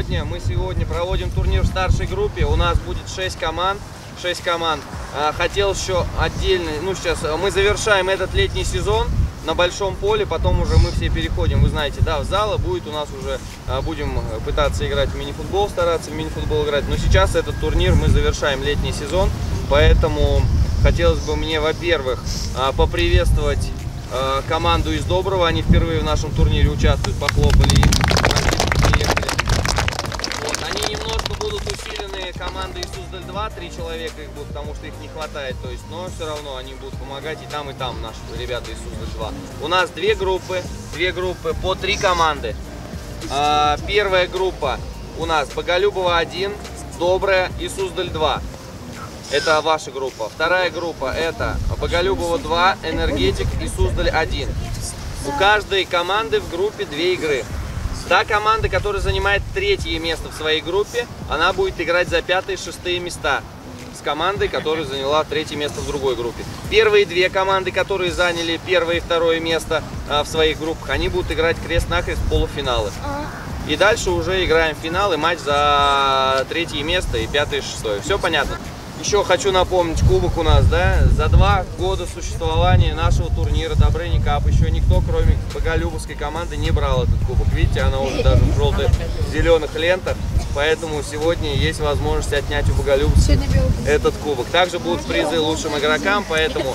сегодня проводим турнир в старшей группе. У нас будет 6 команд. 6 команд. Хотел еще отдельно, сейчас мы завершаем этот летний сезон на большом поле, потом уже мы все переходим, вы знаете, да, в залы. Будет у нас уже, будем пытаться играть в мини-футбол, стараться в мини-футбол играть. Но сейчас этот турнир мы завершаем летний сезон, поэтому хотелось бы мне, во-первых, поприветствовать команду из Доброго. Они впервые в нашем турнире участвуют, похлопали им. Вот, они немножко будут усилены командой из Суздаль-2, 3 человека их будут, потому что их не хватает, то есть, но все равно они будут помогать и там наши ребята из Суздаль-2. У нас две группы по 3 команды. Первая группа у нас Боголюбова-1, Добрая и Суздаль-2. Это ваша группа. Вторая группа это Боголюбова-2, Энергетик и Суздаль-1. У каждой команды в группе 2 игры. Та команда, которая занимает 3-е место в своей группе, она будет играть за 5-е и 6-е места с командой, которая заняла 3-е место в другой группе. Первые 2 команды, которые заняли 1-е и 2-е место в своих группах, они будут играть крест-накрест в полуфиналы. И дальше уже играем в финал и матч за 3-е место и 5-е и 6-е. Все понятно? Еще хочу напомнить, кубок у нас, да, за 2 года существования нашего турнира Добрыни Кап еще никто, кроме Боголюбовской команды, не брал этот кубок. Видите, она уже даже в желто-зеленых лентах, поэтому сегодня есть возможность отнять у Боголюбовской этот кубок. Также будут призы лучшим игрокам, поэтому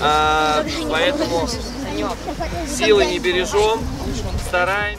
силы не бережем, стараемся.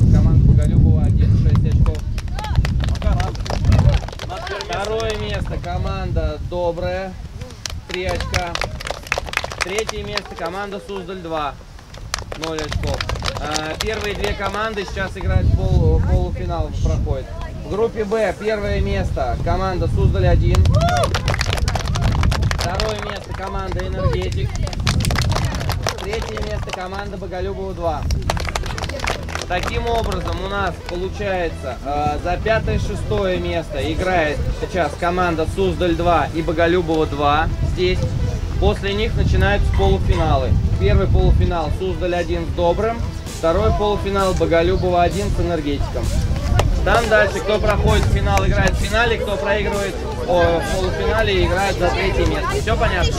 команда Боголюбова 1, 6 очков. Второе место команда Добрая, 3 очка. Третье место команда Суздаль 2, 0 очков. Первые две команды сейчас играют в полуфинал, проходит. В группе Б первое место команда Суздаль 1. Второе место команда Энергетик. Третье место команда Боголюбова 2. Таким образом у нас получается за 5-6 место играет сейчас команда Суздаль 2 и Боголюбова 2 здесь. После них начинаются полуфиналы. Первый полуфинал Суздаль 1 с Добрым. Второй полуфинал Боголюбова 1 с Энергетиком. Там дальше, кто проходит финал, играет в финале, кто проигрывает в полуфинале, играет за третье место. Все понятно?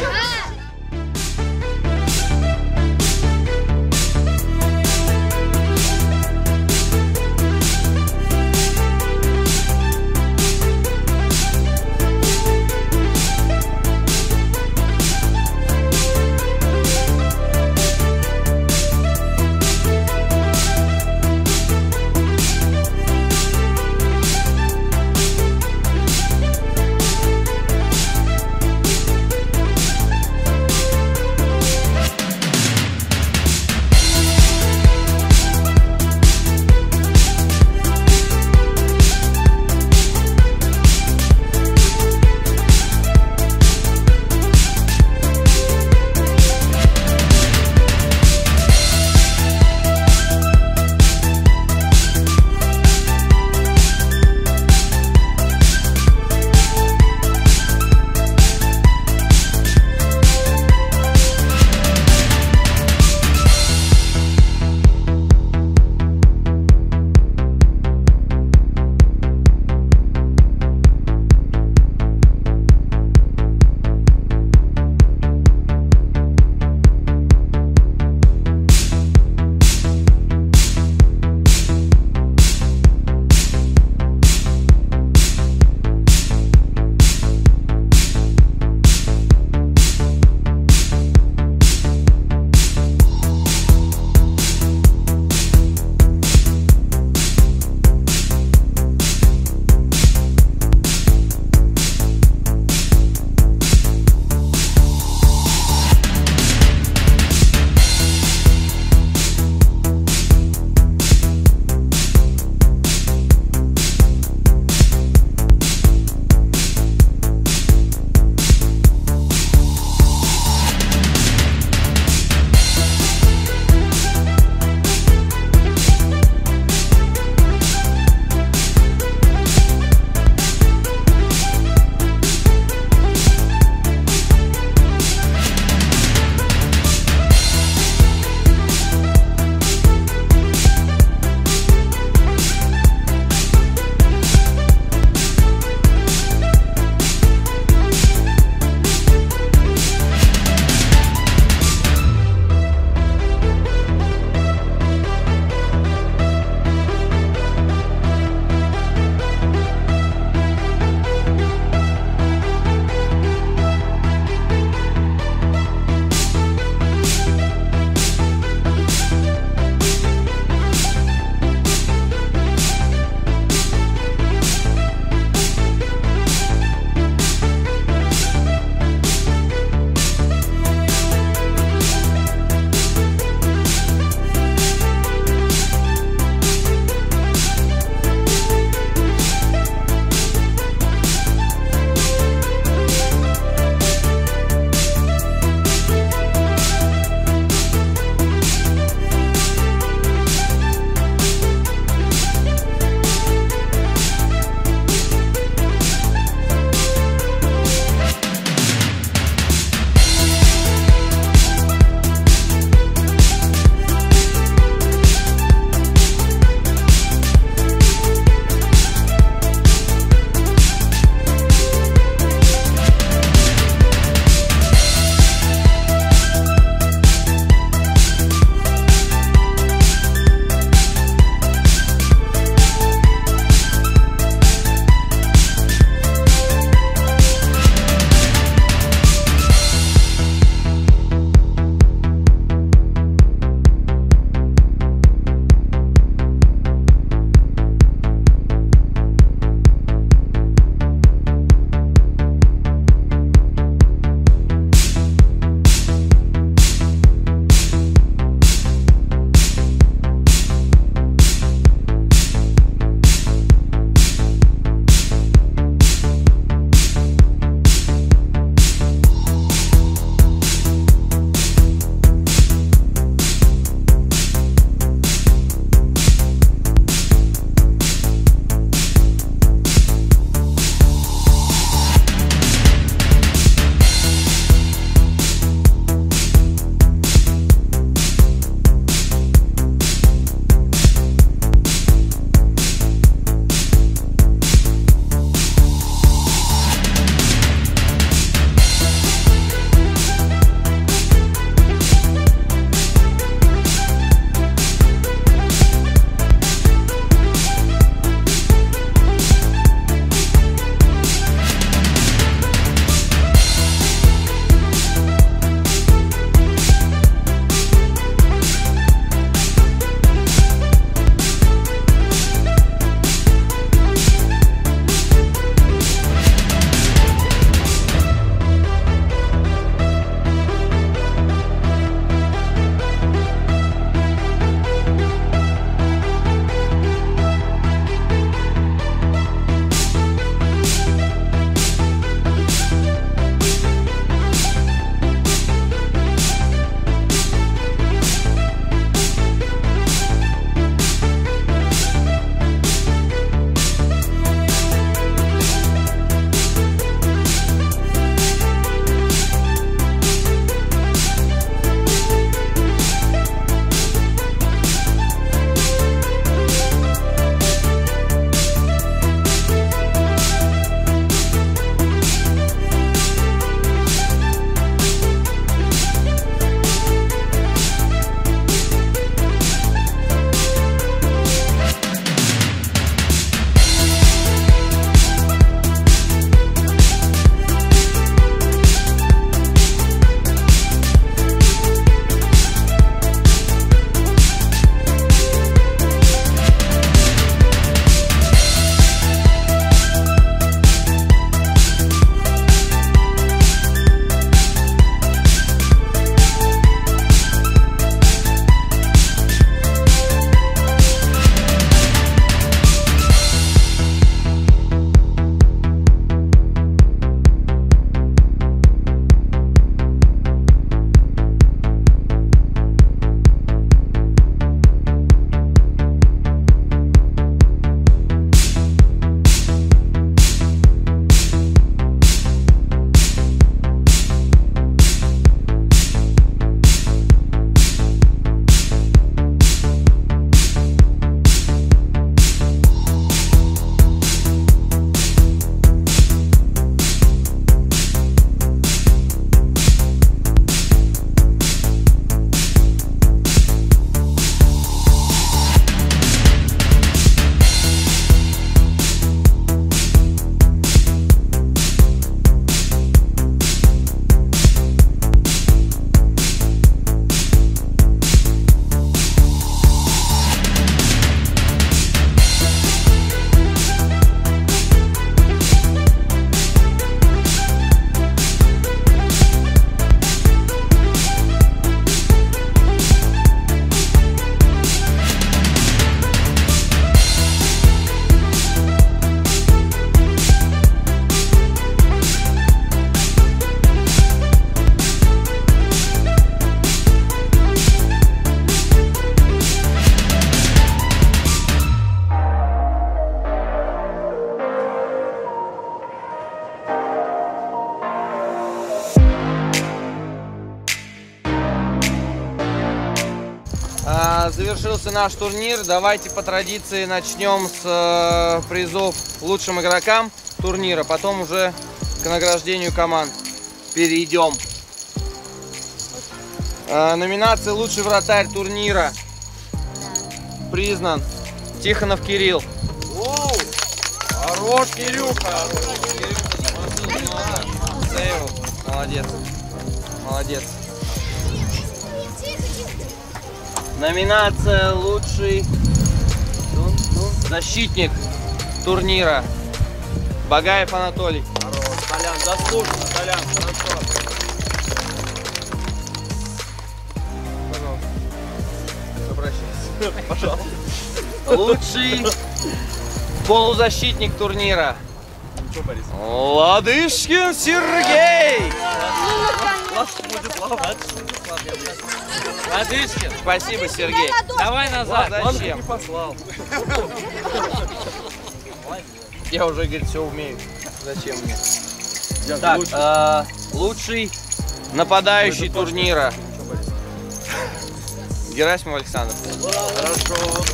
завершился наш турнир. Давайте по традиции начнем с призов лучшим игрокам турнира. Потом уже к награждению команд перейдем. Номинация «Лучший вратарь турнира» признан Тихонов Кирилл. Хорош, Кирюха! Молодец. Молодец. Номинация «Лучший защитник турнира» Багаев Анатолий. Хорош, Толян, заслуженно, Толян, хорошо. Обращайся. Пожалуйста. Лучший полузащитник турнира Ладышкин Сергей. Ладышкин. Спасибо, Сергей. Давай назад. Зачем? Не послал. Я уже, говорит, все умею. Зачем мне? Так, лучший нападающий турнира Герасимов Александр. Хорошо.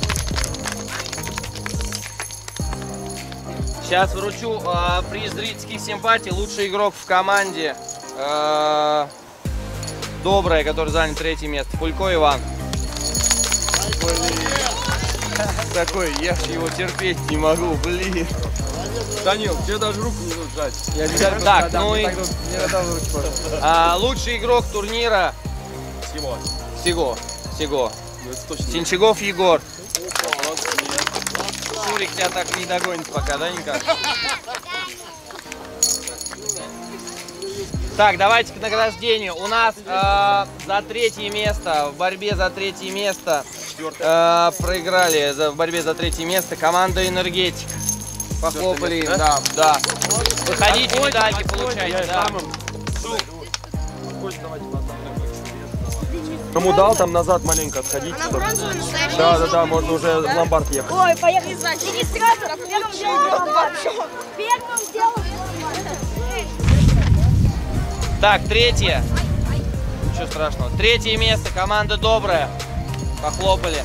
Сейчас вручу приз зрительских симпатий. Лучший игрок в команде Добрая, который занял 3-е место. Пулько Иван. Такой, я ж его терпеть не могу, блин. Данил, тебе даже руку не нужно жать. Я обязательно Так, ну и руку. лучший игрок турнира Всего. Синчагов Егор. Шурик тебя так не догонит пока, да, никак? Так, давайте к награждению. У нас за 3-е место, в борьбе за 3-е место, проиграли в борьбе за 3-е место команда «Энергетик». Похлопали им, да. Выходите, медальки получайте, да. Кому дал, там назад маленько отходить. Да, можно уже в ломбард ехать. Ой, поехали сзади. Регистратор, первым делом ломбард. Первым делом ломбард. Так, 3-е. Ничего страшного. 3-е место, команда «Добрая». Похлопали.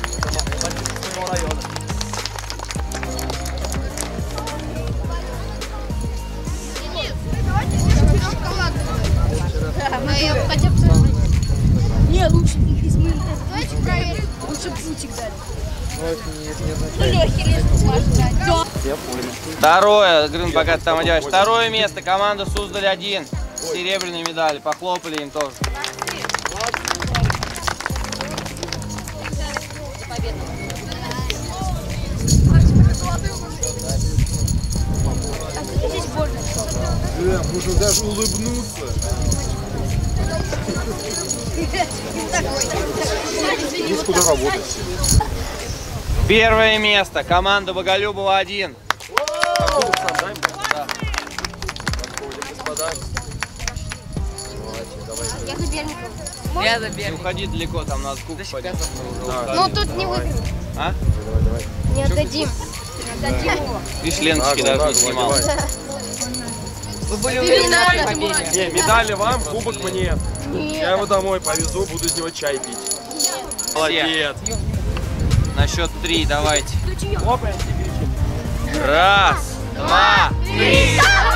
Не, лучше из моих. Давайте проверим. Лучше путик дали. Ну, легкий лишь можно дать. Второе, Грын, пока ты там одеваешь. 2-е место, команда «Суздаль-1». Серебряные медали. Похлопали им тоже. Здесь больно. Можно даже улыбнуться. Есть куда работать. 1-е место, команда «Боголюбова-1». Я за Берникова. Не уходи далеко, там надо кубок поднять. Ну тут не выиграем. А? Не отдадим. Не отдадим его. Видишь, Леночки даже не снимал. Вы были уверены? Не, медали вам, кубок мне. Я его домой повезу, буду из него чай пить. Молодец. На счет 3 давайте. Раз, два, три.